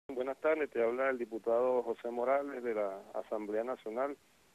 Buenas tardes, te habla el diputado José Morales de la Asamblea Nacional.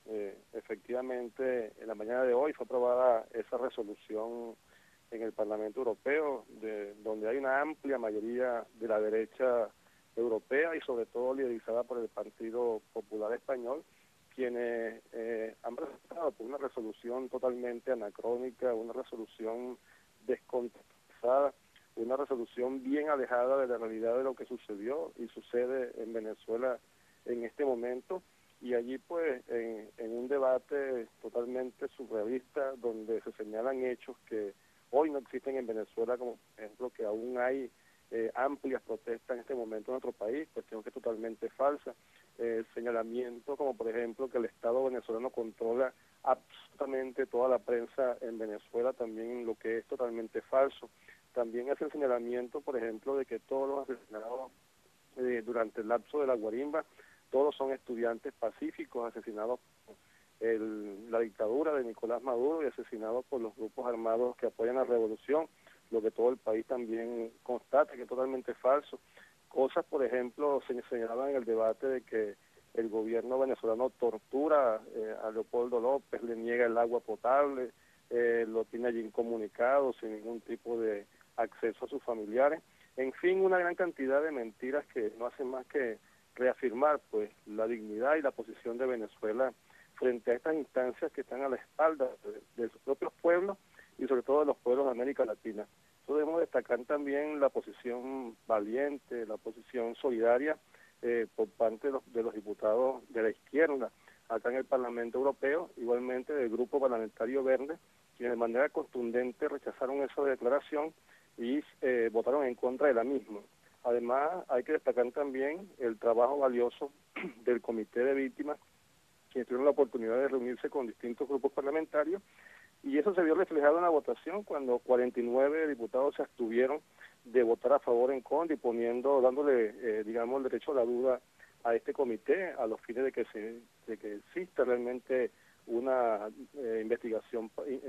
Efectivamente, en la mañana de hoy fue aprobada esa resolución en el Parlamento Europeo, donde hay una amplia mayoría de la derecha europea y sobre todo liderizada por el Partido Popular Español, quienes han presentado por una resolución totalmente anacrónica, una resolución descontextualizada, una resolución bien alejada de la realidad de lo que sucedió y sucede en Venezuela en este momento, y allí pues en un debate totalmente surrealista donde se señalan hechos que hoy no existen en Venezuela, como por ejemplo que aún hay amplias protestas en este momento en nuestro país, cuestión que es totalmente falsa, señalamiento como por ejemplo que el Estado venezolano controla absolutamente toda la prensa en Venezuela, también lo que es totalmente falso. También hace el señalamiento, por ejemplo, de que todos los asesinados durante el lapso de la guarimba, todos son estudiantes pacíficos asesinados por la dictadura de Nicolás Maduro y asesinados por los grupos armados que apoyan la revolución, lo que todo el país también constata que es totalmente falso. Cosas, por ejemplo, se señalaban en el debate de que el gobierno venezolano tortura a Leopoldo López, le niega el agua potable, lo tiene allí incomunicado, sin ningún tipo de acceso a sus familiares. En fin, una gran cantidad de mentiras que no hacen más que reafirmar pues la dignidad y la posición de Venezuela frente a estas instancias que están a la espalda de sus propios pueblos y sobre todo de los pueblos de América Latina. Eso debemos destacar también la posición valiente, la posición solidaria por parte de los diputados de la izquierda acá en el Parlamento Europeo, igualmente del Grupo Parlamentario Verde, quienes de manera contundente rechazaron esa declaración y votaron en contra de la misma. Además, hay que destacar también el trabajo valioso del Comité de Víctimas, quienes tuvieron la oportunidad de reunirse con distintos grupos parlamentarios, y eso se vio reflejado en la votación cuando 49 diputados se abstuvieron de votar a favor o en contra y dándole, digamos, el derecho a la duda a este comité a los fines de que exista realmente una investigación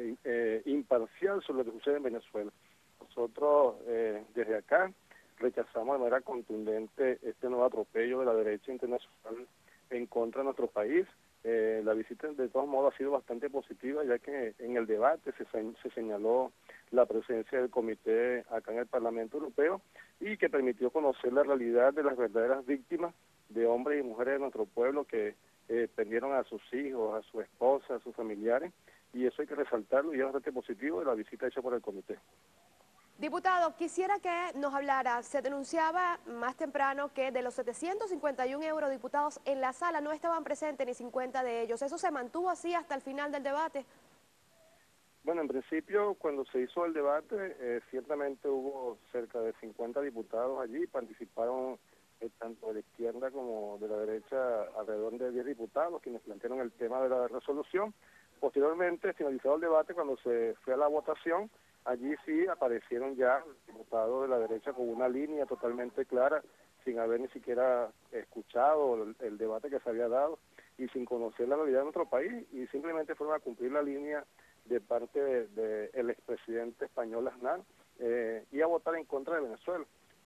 imparcial sobre lo que sucede en Venezuela. Nosotros desde acá rechazamos de manera contundente este nuevo atropello de la derecha internacional en contra de nuestro país. La visita de todos modos ha sido bastante positiva, ya que en el debate se señaló la presencia del comité acá en el Parlamento Europeo y que permitió conocer la realidad de las verdaderas víctimas de hombres y mujeres de nuestro pueblo que perdieron a sus hijos, a su esposa, a sus familiares, y eso hay que resaltarlo y es bastante positivo de la visita hecha por el comité. Diputado, quisiera que nos hablara, se denunciaba más temprano que de los 751 eurodiputados en la sala no estaban presentes ni 50 de ellos. ¿Eso se mantuvo así hasta el final del debate? Bueno, en principio, cuando se hizo el debate, ciertamente hubo cerca de 50 diputados allí, participaron tanto de la izquierda como de la derecha alrededor de 10 diputados, quienes plantearon el tema de la resolución. Posteriormente, finalizado el debate, cuando se fue a la votación, allí sí aparecieron ya diputados de la derecha con una línea totalmente clara, sin haber ni siquiera escuchado el debate que se había dado y sin conocer la realidad de nuestro país, y simplemente fueron a cumplir la línea de parte del expresidente español Aznar y a votar en contra de Venezuela.